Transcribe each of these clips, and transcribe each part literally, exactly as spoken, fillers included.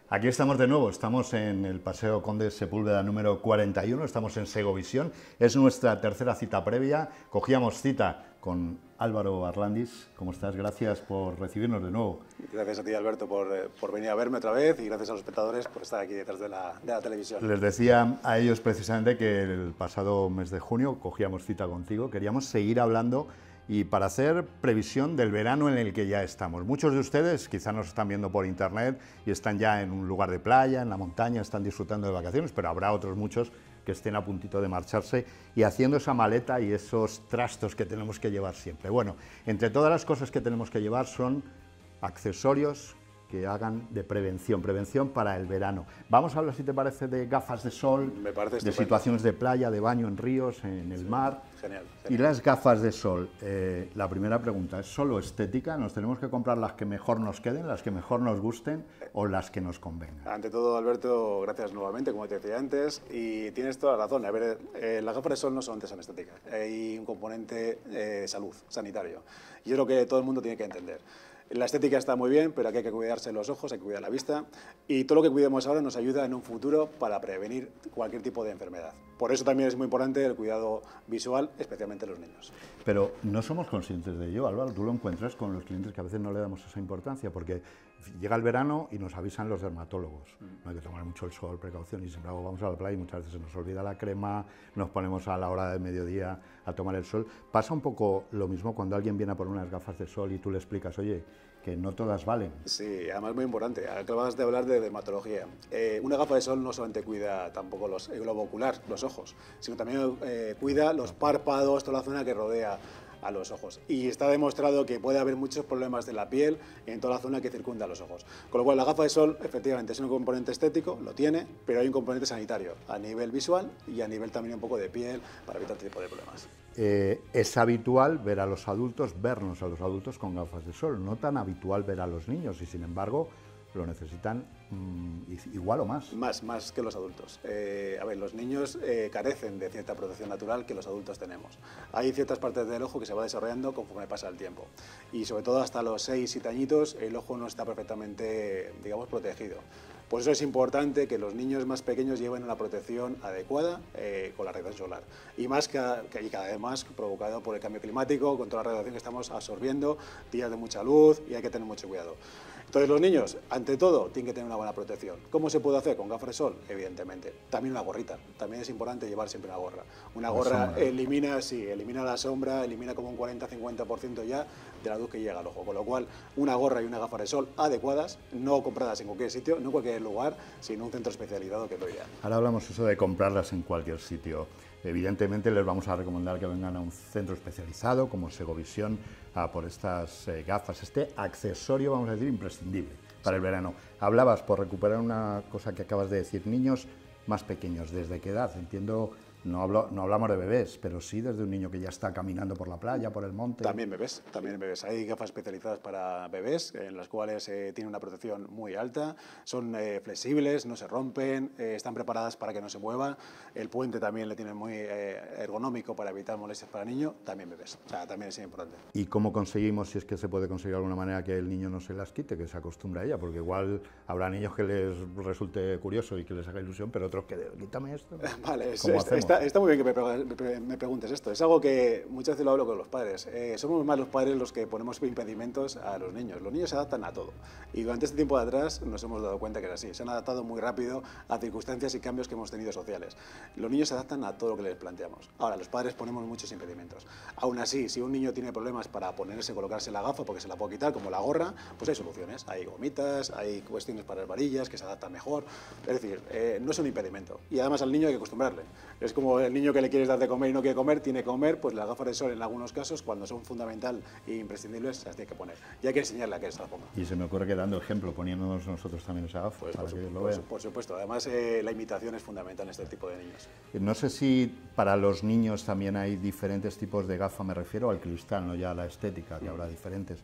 Aquí estamos de nuevo, estamos en el Paseo Conde Sepúlveda número cuarenta y uno, estamos en Segovisión, es nuestra tercera cita previa, cogíamos cita con Álvaro Arlandis. ¿Cómo estás? Gracias por recibirnos de nuevo. Gracias a ti, Alberto, por, por venir a verme otra vez y gracias a los espectadores por estar aquí detrás de la, de la televisión. Les decía a ellos precisamente que el pasado mes de junio cogíamos cita contigo, queríamos seguir hablando y para hacer previsión del verano en el que ya estamos. Muchos de ustedes quizá nos están viendo por internet y están ya en un lugar de playa, en la montaña, están disfrutando de vacaciones, pero habrá otros muchos que estén a puntito de marcharse y haciendo esa maleta y esos trastos que tenemos que llevar siempre. Bueno, entre todas las cosas que tenemos que llevar son accesorios que hagan de prevención, prevención para el verano. Vamos a hablar, si te parece, de gafas de sol, Me parece de estupendo. situaciones de playa, de baño en ríos, en el Sí, mar. Genial, Y genial. las gafas de sol, eh, la primera pregunta, ¿es solo estética? ¿Nos tenemos que comprar las que mejor nos queden, las que mejor nos gusten o las que nos convengan? Ante todo, Alberto, gracias nuevamente, como te decía antes, y tienes toda la razón. A ver, eh, las gafas de sol no solamente son estéticas, hay un componente eh, de salud, sanitario, y es lo que todo el mundo tiene que entender. La estética está muy bien, pero aquí hay que cuidarse los ojos, hay que cuidar la vista, y todo lo que cuidemos ahora nos ayuda en un futuro para prevenir cualquier tipo de enfermedad. Por eso también es muy importante el cuidado visual, especialmente en los niños. Pero no somos conscientes de ello, Álvaro. Tú lo encuentras con los clientes que a veces no le damos esa importancia, porque llega el verano y nos avisan los dermatólogos. No hay que tomar mucho el sol, precaución, y siempre vamos a la playa y muchas veces se nos olvida la crema, nos ponemos a la hora del mediodía a tomar el sol. Pasa un poco lo mismo cuando alguien viene a por unas gafas de sol y tú le explicas, oye, que no todas valen. Sí, además muy importante, acabas de hablar de dermatología. Eh, una gafa de sol no solamente cuida tampoco los, el globo ocular, los ojos, sino también eh, cuida los párpados, toda la zona que rodea a los ojos. Y está demostrado que puede haber muchos problemas de la piel en toda la zona que circunda a los ojos. Con lo cual, la gafa de sol, efectivamente, es un componente estético, lo tiene, pero hay un componente sanitario a nivel visual y a nivel también un poco de piel para evitar este tipo de problemas. Eh, es habitual ver a los adultos, vernos a los adultos con gafas de sol, no tan habitual ver a los niños y sin embargo lo necesitan mmm, igual o más. Más, más que los adultos. Eh, a ver, los niños eh, carecen de cierta protección natural que los adultos tenemos. Hay ciertas partes del ojo que se va desarrollando conforme pasa el tiempo. Y sobre todo hasta los seis, siete añitos el ojo no está perfectamente, digamos, protegido. Por eso es importante que los niños más pequeños lleven una protección adecuada eh, con la radiación solar. Y más que, que y cada vez más provocado por el cambio climático, con toda la radiación que estamos absorbiendo, días de mucha luz y hay que tener mucho cuidado. Entonces los niños, ante todo, tienen que tener una buena protección. ¿Cómo se puede hacer? Con gafas de sol, evidentemente. También una gorrita. También es importante llevar siempre una gorra. Una gorra elimina, sí, elimina la sombra, elimina como un cuarenta a cincuenta por ciento ya de la luz que llega al ojo. Con lo cual, una gorra y una gafa de sol adecuadas, no compradas en cualquier sitio, no en cualquier lugar, sino un centro especializado, que es lo ideal. Ahora hablamos eso de comprarlas en cualquier sitio. Evidentemente les vamos a recomendar que vengan a un centro especializado como Segovisión a por estas eh, gafas, este accesorio, vamos a decir, imprescindible para el verano. Hablabas, por recuperar una cosa que acabas de decir, niños más pequeños, ¿desde qué edad? Entiendo, no, hablo, no hablamos de bebés, pero sí desde un niño que ya está caminando por la playa, por el monte. También bebés, también bebés. Hay gafas especializadas para bebés, en las cuales eh, tienen una protección muy alta, son eh, flexibles, no se rompen, eh, están preparadas para que no se mueva. El puente también le tienen muy eh, ergonómico para evitar molestias para niño, también bebés. O sea, también es importante. ¿Y cómo conseguimos, si es que se puede conseguir de alguna manera, que el niño no se las quite, que se acostumbre a ella? Porque igual habrá niños que les resulte curioso y que les haga ilusión, pero otros que, quítame esto. Vale, es, ¿Cómo es, hacemos? Está, está muy bien que me, me preguntes esto. Es algo que muchas veces lo hablo con los padres. Eh, somos más los padres los que ponemos impedimentos a los niños. Los niños se adaptan a todo. Y durante este tiempo de atrás nos hemos dado cuenta que era así. Se han adaptado muy rápido a circunstancias y cambios que hemos tenido sociales. Los niños se adaptan a todo lo que les planteamos. Ahora, los padres ponemos muchos impedimentos. Aún así, si un niño tiene problemas para ponerse, colocarse la gafa porque se la puede quitar, como la gorra, pues hay soluciones. Hay gomitas, hay cuestiones para las varillas que se adaptan mejor. Es decir, eh, no es un impedimento. Y además al niño hay que acostumbrarle. Es como el niño que le quieres dar de comer y no quiere comer, tiene que comer, pues las gafas de sol en algunos casos, cuando son fundamental e imprescindibles, se las tiene que poner. Y hay que enseñarle a que se las ponga. Y se me ocurre que dando ejemplo, poniéndonos nosotros también esa gafa, Pues, para por, que su, lo por, vean. su, por supuesto. Además, eh, la imitación es fundamental en este tipo de niños. No sé si para los niños también hay diferentes tipos de gafa, me refiero al cristal, no ya a la estética, que habrá diferentes.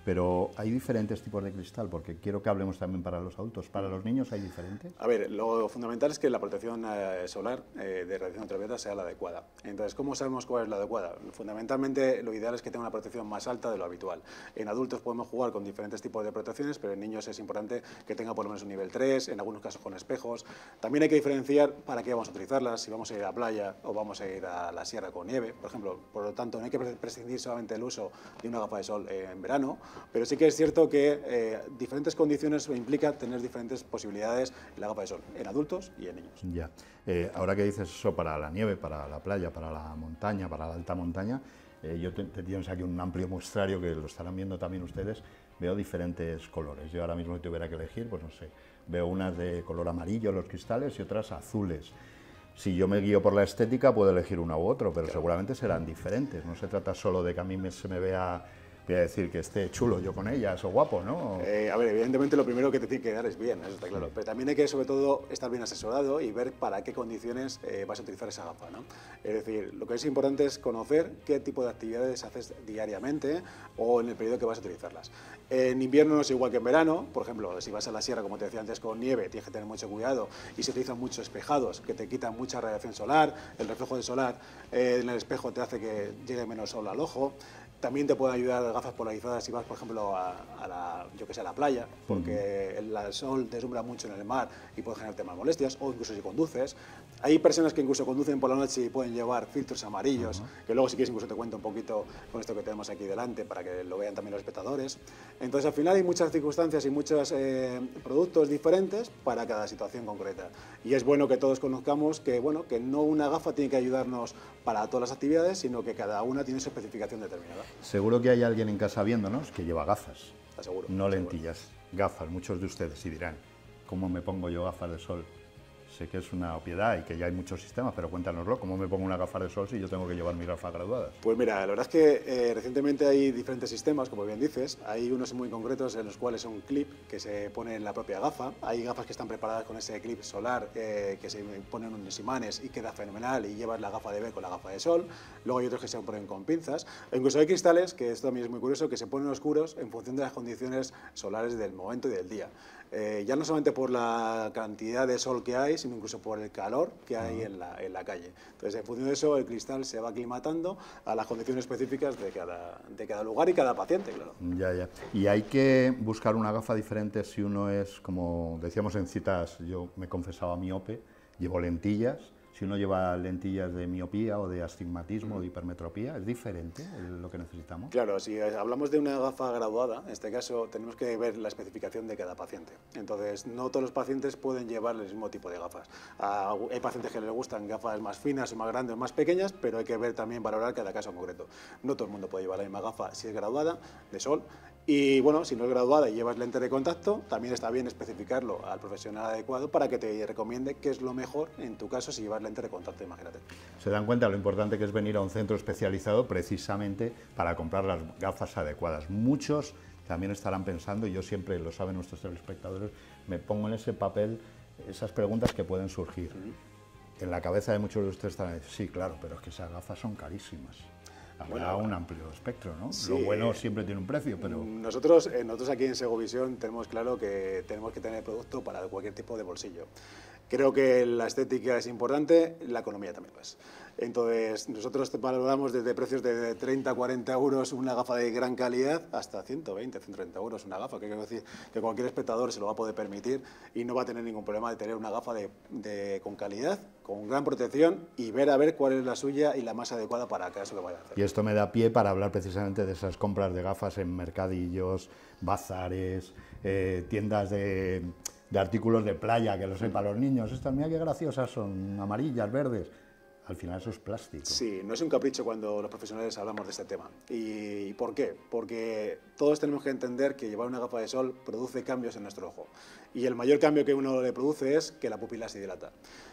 pero hay diferentes tipos de cristal, porque quiero que hablemos también para los adultos. ¿Para los niños hay diferentes? A ver, lo fundamental es que la protección eh, solar eh, de radiación ultravioleta sea la adecuada. Entonces, ¿cómo sabemos cuál es la adecuada? Fundamentalmente, lo ideal es que tenga una protección más alta de lo habitual. En adultos podemos jugar con diferentes tipos de protecciones, pero en niños es importante que tenga por lo menos un nivel tres, en algunos casos con espejos. También hay que diferenciar para qué vamos a utilizarlas, si vamos a ir a la playa o vamos a ir a la sierra con nieve, por ejemplo. Por lo tanto, no hay que prescindir solamente del uso de una gafa de sol eh, en verano, pero sí que es cierto que eh, diferentes condiciones implica tener diferentes posibilidades en la gafa de sol, en adultos y en niños. Ya. Eh, ahora que dices eso para la nieve, para la playa, para la montaña, para la alta montaña, eh, yo te, te tienes aquí un amplio muestrario que lo estarán viendo también ustedes, veo diferentes colores. Yo ahora mismo si tuviera que elegir, pues no sé, veo unas de color amarillo los cristales y otras azules. Si yo me guío por la estética puedo elegir uno u otro, pero claro, seguramente serán diferentes. No se trata solo de que a mí me, se me vea... voy a decir que esté chulo yo con ellas o guapo, ¿no? Eh, a ver, evidentemente lo primero que te tiene que dar es bien, eso está claro. Sí. Pero también hay que, sobre todo, estar bien asesorado y ver para qué condiciones eh, vas a utilizar esa gafa, ¿no? Es decir, lo que es importante es conocer qué tipo de actividades haces diariamente o en el periodo que vas a utilizarlas. En invierno no es igual que en verano, por ejemplo, si vas a la sierra, como te decía antes, con nieve, tienes que tener mucho cuidado y se utilizan muchos espejados que te quitan mucha radiación solar, el reflejo del solar eh, en el espejo te hace que llegue menos sol al ojo. También te pueden ayudar gafas polarizadas si vas, por ejemplo, a, a la, yo que sé, a la playa, porque el, el sol deslumbra mucho en el mar y puede generarte más molestias, o incluso si conduces. Hay personas que incluso conducen por la noche y pueden llevar filtros amarillos, uh-huh. que luego si quieres incluso te cuento un poquito con esto que tenemos aquí delante para que lo vean también los espectadores. Entonces al final hay muchas circunstancias y muchos eh, productos diferentes para cada situación concreta. Y es bueno que todos conozcamos que, bueno, que no una gafa tiene que ayudarnos para todas las actividades, sino que cada una tiene su especificación determinada. Seguro que hay alguien en casa viéndonos que lleva gafas, seguro, no lentillas, gafas. Muchos de ustedes y dirán, ¿cómo me pongo yo gafas de sol? Sé que es una obviedad y que ya hay muchos sistemas, pero cuéntanoslo, ¿cómo me pongo una gafa de sol si yo tengo que llevar mis gafas graduadas? Pues mira, la verdad es que eh, recientemente hay diferentes sistemas, como bien dices, hay unos muy concretos en los cuales son clip que se pone en la propia gafa, hay gafas que están preparadas con ese clip solar eh, que se ponen unos imanes y queda fenomenal y llevas la gafa de B con la gafa de sol, luego hay otros que se ponen con pinzas, e incluso hay cristales, que esto también es muy curioso, que se ponen oscuros en función de las condiciones solares del momento y del día. Eh, ya no solamente por la cantidad de sol que hay, sino incluso por el calor que hay uh-huh. en, la, en la calle. Entonces, en función de eso, el cristal se va aclimatando a las condiciones específicas de cada, de cada lugar y cada paciente, claro. Ya, ya. Y hay que buscar una gafa diferente si uno es, como decíamos en citas, yo me confesaba miope, llevo lentillas. Si uno lleva lentillas de miopía o de astigmatismo o de hipermetropía, ¿es diferente lo que necesitamos? Claro, si hablamos de una gafa graduada, en este caso tenemos que ver la especificación de cada paciente. Entonces, no todos los pacientes pueden llevar el mismo tipo de gafas. Hay pacientes que les gustan gafas más finas o más grandes o más pequeñas, pero hay que ver también, valorar cada caso en concreto. No todo el mundo puede llevar la misma gafa si es graduada, de sol. Y bueno, si no es graduada y llevas lente de contacto, también está bien especificarlo al profesional adecuado para que te recomiende qué es lo mejor en tu caso si llevas lente de contacto, imagínate. Se dan cuenta lo importante que es venir a un centro especializado precisamente para comprar las gafas adecuadas. Muchos también estarán pensando, y yo siempre, lo saben nuestros telespectadores, me pongo en ese papel esas preguntas que pueden surgir. Uh-huh. En la cabeza de muchos de ustedes están, sí, claro, pero es que esas gafas son carísimas. Habrá bueno, un amplio espectro, ¿no? Sí, lo bueno siempre tiene un precio, pero... Nosotros, eh, nosotros aquí en Segovisión tenemos claro que tenemos que tener producto para cualquier tipo de bolsillo. Creo que la estética es importante, la economía también lo es. Entonces, nosotros valoramos desde precios de treinta a cuarenta euros una gafa de gran calidad hasta ciento veinte, ciento treinta euros una gafa, que quiero decir que cualquier espectador se lo va a poder permitir y no va a tener ningún problema de tener una gafa de, de, con calidad, con gran protección y ver a ver cuál es la suya y la más adecuada para cada caso que vaya a hacer. Y esto me da pie para hablar precisamente de esas compras de gafas en mercadillos, bazares, eh, tiendas de, de artículos de playa, que lo sepan los niños. Estas, mira qué graciosas son, amarillas, verdes. Al final eso es plástico. Sí, no es un capricho cuando los profesionales hablamos de este tema. ¿Y por qué? Porque todos tenemos que entender que llevar una gafa de sol produce cambios en nuestro ojo. Y el mayor cambio que uno le produce es que la pupila se dilata.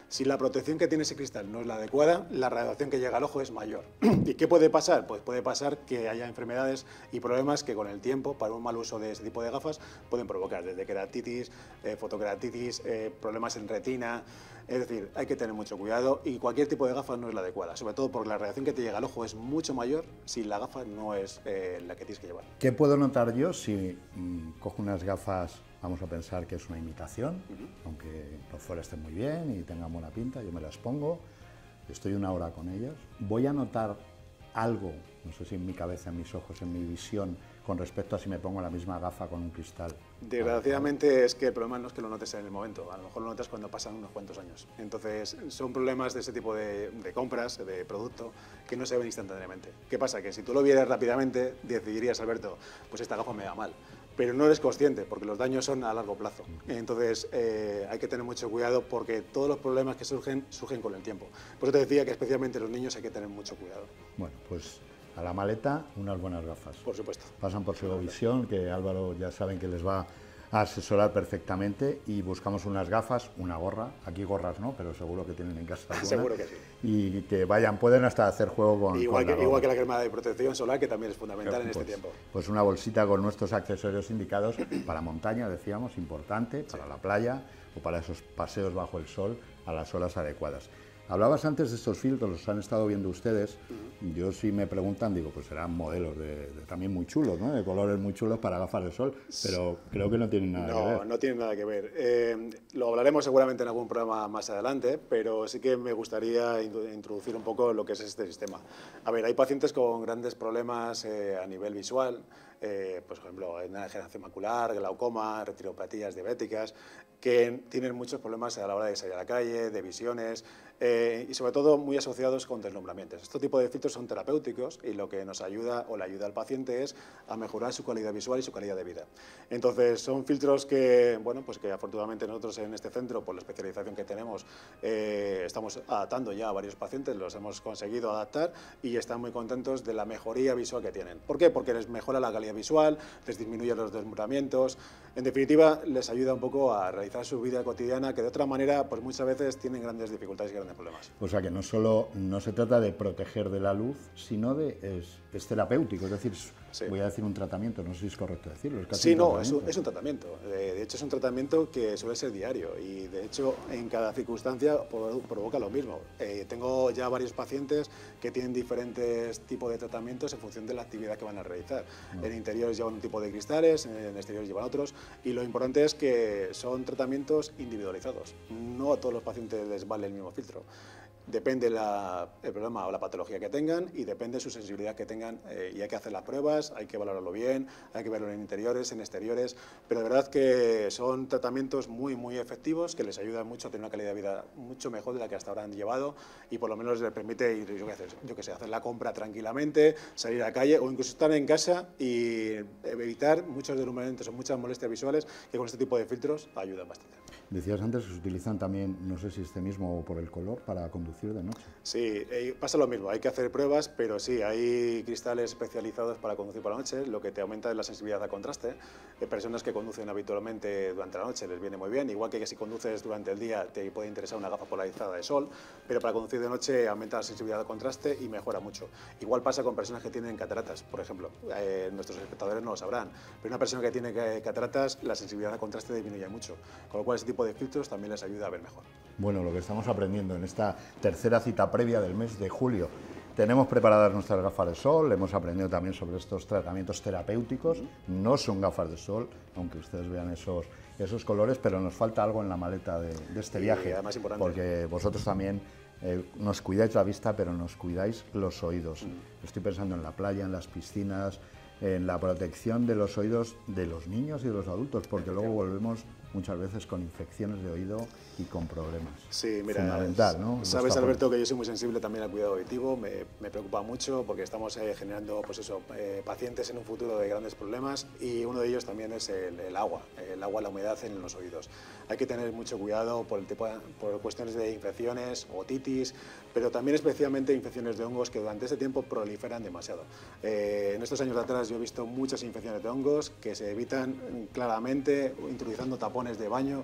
Si la protección que tiene ese cristal no es la adecuada, la radiación que llega al ojo es mayor. ¿Y qué puede pasar? Pues puede pasar que haya enfermedades y problemas que con el tiempo, para un mal uso de ese tipo de gafas, pueden provocar, desde queratitis, eh, fotoqueratitis, eh, problemas en retina. Es decir, hay que tener mucho cuidado y cualquier tipo de gafa no es la adecuada, sobre todo porque la radiación que te llega al ojo es mucho mayor si la gafa no es eh, la que tienes que llevar. ¿Qué puedo notar yo si mmm, cojo unas gafas, vamos a pensar que es una imitación, uh-huh. aunque por fuera estén muy bien y tengan buena pinta, yo me las pongo, estoy una hora con ellas, voy a notar algo, no sé si en mi cabeza, en mis ojos, en mi visión, con respecto a si me pongo la misma gafa con un cristal? Desgraciadamente es que el problema no es que lo notes en el momento, a lo mejor lo notas cuando pasan unos cuantos años. Entonces son problemas de ese tipo de, de compras, de producto, que no se ven instantáneamente. ¿Qué pasa? Que si tú lo vieras rápidamente, decidirías, Alberto, pues esta gafa me va mal. Pero no eres consciente, porque los daños son a largo plazo. Entonces eh, hay que tener mucho cuidado porque todos los problemas que surgen, surgen con el tiempo. Por eso te decía que especialmente los niños hay que tener mucho cuidado. Bueno, pues a la maleta unas buenas gafas. Por supuesto. Pasan por Segovisión, que Álvaro ya saben que les va a asesorar perfectamente, y buscamos unas gafas, una gorra, aquí gorras no, pero seguro que tienen en casa alguna. Seguro que sí. Y que vayan, pueden hasta hacer juego con, igual, con que, igual que la crema de protección solar, que también es fundamental pero, en pues, este tiempo. Pues una bolsita con nuestros accesorios indicados para montaña, decíamos, importante, para sí. la playa o para esos paseos bajo el sol a las horas adecuadas. Hablabas antes de estos filtros, los han estado viendo ustedes. Uh-huh. Yo si me preguntan, digo, pues serán modelos de, de, también muy chulos, ¿no? De colores muy chulos para gafas de sol, pero creo que no tienen nada no, que ver. No, no tienen nada que ver. Eh, lo hablaremos seguramente en algún programa más adelante, pero sí que me gustaría introducir un poco lo que es este sistema. A ver, hay pacientes con grandes problemas eh, a nivel visual, eh, pues, por ejemplo, degeneración macular, glaucoma, retinopatías diabéticas, que tienen muchos problemas a la hora de salir a la calle, de visiones, eh, y sobre todo muy asociados con deslumbramientos. Este tipo de filtros son terapéuticos y lo que nos ayuda o le ayuda al paciente es a mejorar su calidad visual y su calidad de vida. Entonces son filtros que, bueno, pues que afortunadamente nosotros en este centro, por la especialización que tenemos, eh, estamos adaptando ya a varios pacientes, los hemos conseguido adaptar y están muy contentos de la mejoría visual que tienen. ¿Por qué? Porque les mejora la calidad visual, les disminuye los deslumbramientos, en definitiva les ayuda un poco a realizar su vida cotidiana, que de otra manera pues muchas veces tienen grandes dificultades y grandes problemas. O sea que no solo no se trata de proteger de la luz, sino de es, es terapéutico, es decir, sí. voy a decir un tratamiento, no sé si es correcto decirlo. Es sí, no, es un, es un tratamiento. De hecho es un tratamiento que suele ser diario y de hecho en cada circunstancia provoca lo mismo. Eh, tengo ya varios pacientes que tienen diferentes tipos de tratamientos en función de la actividad que van a realizar. No. En interiores llevan un tipo de cristales, en exteriores llevan otros, y lo importante es que son tratamientos individualizados. No a todos los pacientes les vale el mismo filtro. Depende la, el problema o la patología que tengan y depende su sensibilidad que tengan eh, y hay que hacer las pruebas, hay que valorarlo bien, hay que verlo en interiores, en exteriores, pero de verdad que son tratamientos muy muy efectivos que les ayudan mucho a tener una calidad de vida mucho mejor de la que hasta ahora han llevado y por lo menos les permite ir, yo qué sé, yo qué sé, hacer la compra tranquilamente, salir a la calle o incluso estar en casa y evitar muchos deslumbramientos o muchas molestias visuales que con este tipo de filtros ayudan bastante. Decías antes que se utilizan también, no sé si este mismo o por el color, para conducir de noche. Sí, eh, pasa lo mismo, hay que hacer pruebas, pero sí, hay cristales especializados para conducir por la noche, lo que te aumenta es la sensibilidad al contraste. Eh, personas que conducen habitualmente durante la noche les viene muy bien, igual que si conduces durante el día te puede interesar una gafa polarizada de sol, pero para conducir de noche aumenta la sensibilidad al contraste y mejora mucho. Igual pasa con personas que tienen cataratas, por ejemplo, eh, nuestros espectadores no lo sabrán, pero una persona que tiene cataratas, la sensibilidad al contraste disminuye mucho, con lo cual ese tipo de filtros también les ayuda a ver mejor. Bueno, lo que estamos aprendiendo en esta tercera cita previa del mes de julio. Tenemos preparadas nuestras gafas de sol, hemos aprendido también sobre estos tratamientos terapéuticos. No son gafas de sol, aunque ustedes vean esos, esos colores, pero nos falta algo en la maleta de, de este viaje. Y además importante. Porque vosotros también eh, nos cuidáis la vista, pero nos cuidáis los oídos. Mm. Estoy pensando en la playa, en las piscinas, en la protección de los oídos de los niños y de los adultos, porque luego volvemos muchas veces con infecciones de oído y con problemas. Sí, mira, fundamental, ¿no? Sabes, Alberto, que yo soy muy sensible también al cuidado auditivo, me, me preocupa mucho porque estamos eh, generando pues eso, eh, pacientes en un futuro de grandes problemas y uno de ellos también es el, el agua, el agua, la humedad en los oídos. Hay que tener mucho cuidado por, el tipo, por cuestiones de infecciones, otitis, pero también especialmente infecciones de hongos que durante este tiempo proliferan demasiado. Eh, en estos años de atrás yo he visto muchas infecciones de hongos que se evitan claramente introduciendo tapones de baño,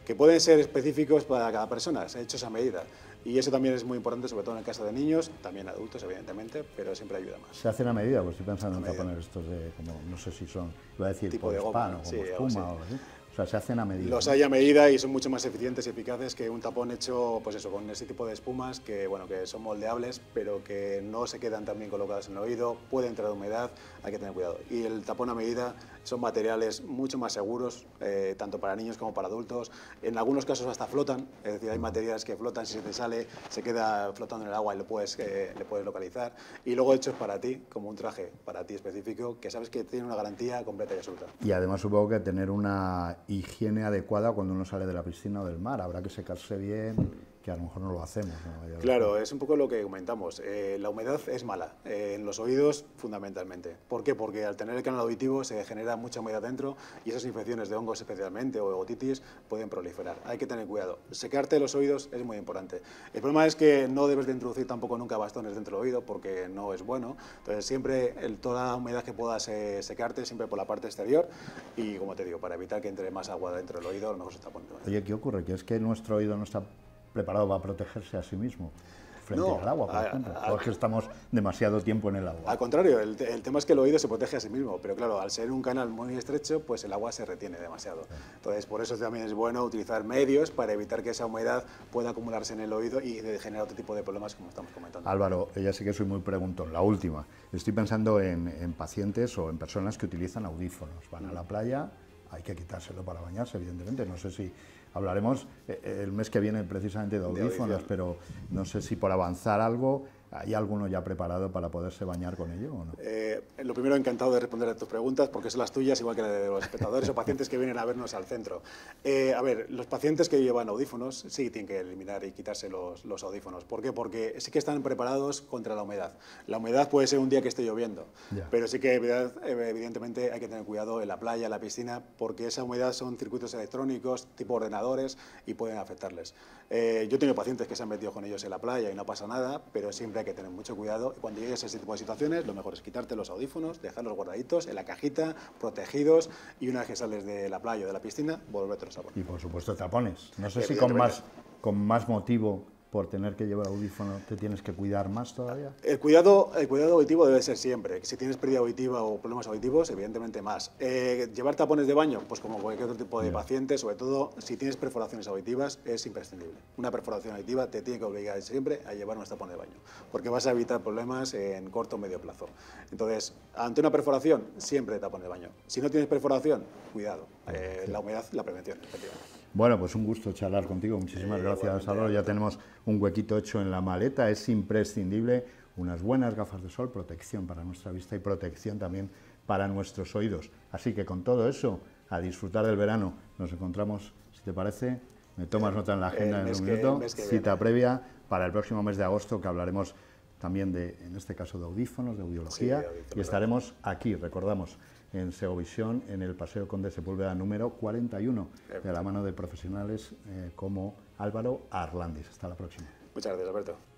que pueden ser específicos para cada persona, hechos a medida. Y eso también es muy importante, sobre todo en el caso de niños, también adultos, evidentemente, pero siempre ayuda más. ¿Se hacen a medida? Pues estoy pensando en tapones estos de, como, no sé si son, iba a decir, tipo de goma, pan o como sí, espuma o algo así. O sea, se hacen a medida. Los ¿no? hay a medida y son mucho más eficientes y eficaces que un tapón hecho, pues eso, con ese tipo de espumas que, bueno, que son moldeables, pero que no se quedan tan bien colocados en el oído, puede entrar humedad, hay que tener cuidado. Y el tapón a medida son materiales mucho más seguros, eh, tanto para niños como para adultos. En algunos casos hasta flotan, es decir, hay materiales que flotan, si se te sale, se queda flotando en el agua y lo puedes, eh, le puedes localizar. Y luego hechos para ti, como un traje para ti específico, que sabes que tiene una garantía completa y absoluta. Y además supongo que tener una higiene adecuada cuando uno sale de la piscina o del mar, habrá que secarse bien, que a lo mejor no lo hacemos, ¿no? Claro, es un poco lo que comentamos. Eh, la humedad es mala, eh, en los oídos fundamentalmente. ¿Por qué? Porque al tener el canal auditivo se genera mucha humedad dentro y esas infecciones de hongos especialmente o otitis pueden proliferar. Hay que tener cuidado. Secarte los oídos es muy importante. El problema es que no debes de introducir tampoco nunca bastones dentro del oído porque no es bueno. Entonces siempre el, toda la humedad que puedas eh, secarte siempre por la parte exterior y, como te digo, para evitar que entre más agua dentro del oído, a lo mejor se está poniendo. Oye, ¿qué ocurre? Que es que nuestro oído no está preparado para protegerse a sí mismo frente No, al agua, por a, ejemplo. a, o es que estamos demasiado tiempo en el agua. Al contrario, el, el tema es que el oído se protege a sí mismo, pero claro, al ser un canal muy estrecho, pues el agua se retiene demasiado. Entonces, por eso también es bueno utilizar medios para evitar que esa humedad pueda acumularse en el oído y generar otro tipo de problemas como estamos comentando. Álvaro, ya sé que soy muy preguntón, la última. Estoy pensando en, en pacientes o en personas que utilizan audífonos. Van a la playa, hay que quitárselo para bañarse, evidentemente. No sé si hablaremos eh, el mes que viene precisamente de audífonos, de pero no sé si por avanzar algo, ¿hay alguno ya preparado para poderse bañar con ello o no? Eh, lo primero, encantado de responder a tus preguntas, porque son las tuyas, igual que las de los espectadores o pacientes que vienen a vernos al centro. Eh, a ver, los pacientes que llevan audífonos sí tienen que eliminar y quitarse los, los audífonos. ¿Por qué? Porque sí que están preparados contra la humedad. La humedad puede ser un día que esté lloviendo, yeah. pero sí que evidentemente hay que tener cuidado en la playa, en la piscina, porque esa humedad son circuitos electrónicos, tipo ordenadores, y pueden afectarles. Eh, yo tengo pacientes que se han metido con ellos en la playa y no pasa nada, pero siempre hay que tener mucho cuidado. Cuando llegues a ese tipo de situaciones, lo mejor es quitarte los audífonos, dejarlos guardaditos en la cajita, protegidos, y una vez que sales de la playa o de la piscina, volvértelos a poner. Y por supuesto tapones. No sé si con más, con más motivo, por tener que llevar audífono, te tienes que cuidar más todavía. El cuidado, el cuidado auditivo debe ser siempre. Si tienes pérdida auditiva o problemas auditivos, evidentemente más. Eh, llevar tapones de baño, pues como cualquier otro tipo de yeah. paciente, sobre todo si tienes perforaciones auditivas, es imprescindible. Una perforación auditiva te tiene que obligar siempre a llevar unos tapones de baño, porque vas a evitar problemas en corto o medio plazo. Entonces, ante una perforación, siempre tapones de baño. Si no tienes perforación, cuidado. Eh, sí. La humedad, la prevención, efectivamente. Bueno, pues un gusto charlar contigo. Muchísimas sí, gracias, Álvaro. Ya tenemos un huequito hecho en la maleta. Es imprescindible unas buenas gafas de sol, protección para nuestra vista y protección también para nuestros oídos. Así que con todo eso, a disfrutar del verano. Nos encontramos, si te parece, me tomas nota en la agenda en un minuto, cita previa para el próximo mes de agosto, que hablaremos también de, en este caso, de audífonos, de audiología, sí, y estaremos aquí, recordamos, en Segovisión, en el Paseo Conde Sepúlveda número cuarenta y uno, de la mano de profesionales eh, como Álvaro Arlandis. Hasta la próxima. Muchas gracias, Alberto.